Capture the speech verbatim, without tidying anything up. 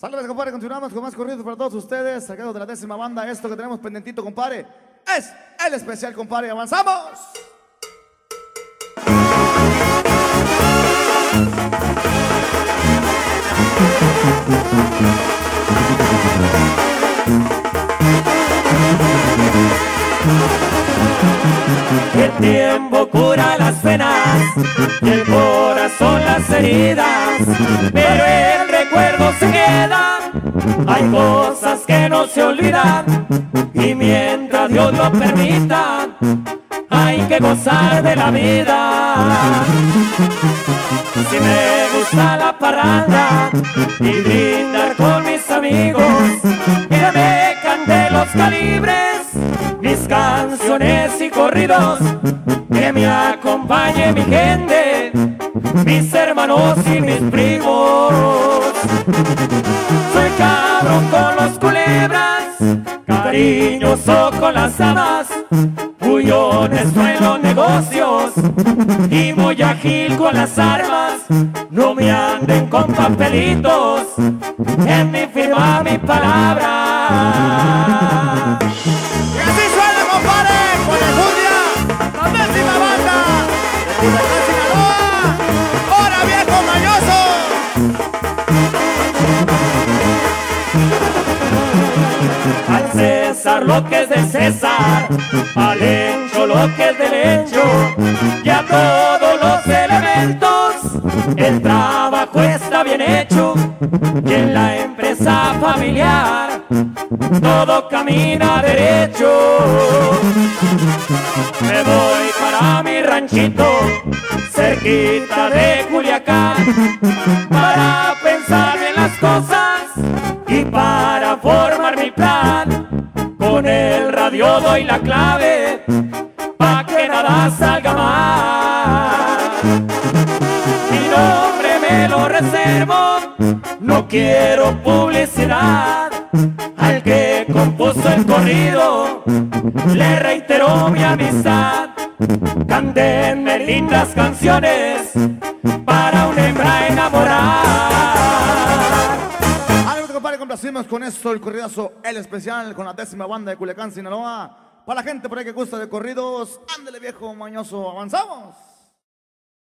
Saludos, compadre, continuamos con más corridos para todos ustedes. Sacado de la décima banda, esto que tenemos pendientito, compadre, es el especial, compadre. ¡Avanzamos! El tiempo cura las penas y el corazón las heridas, pero el recuerdo se queda. Hay cosas que no se olvidan y mientras Dios lo permita, hay que gozar de la vida. Si me gusta la parranda y brindar con mis amigos, que me cante los calibres, mis canciones y corridos, que me acompañe mi gente, mis hermanos y mis primos. Soy cabrón con los culebras, cariñoso con las damas, muy honesto en los negocios y muy ágil con las armas. No me anden con papelitos, en mi firma mi palabra. Y así suena, compadre, con la Julia, la décima banda de Culiacán, Sinaloa. ¡Ahora, viejo mañoso! Al César lo que es del César, al Lencho lo que es del Lencho, y a todos los elementos el trabajo está bien hecho, y en la empresa familiar todo camina derecho. Me voy para mi ranchito cerquita de Culiacán, para pensar en las cosas y para formar mi plan. Con el radio doy la clave pa' que nada salga mal. Mi nombre me lo reservo, no quiero publicidad. Al que compuso el corrido le reitero mi amistad. Cántenme lindas canciones para una hembra enamorar. Algo, compadre, complacimos con esto, el corridazo, el especial con la décima banda de Culiacán, Sinaloa. Para la gente por ahí que gusta de corridos, ándele, viejo mañoso, avanzamos.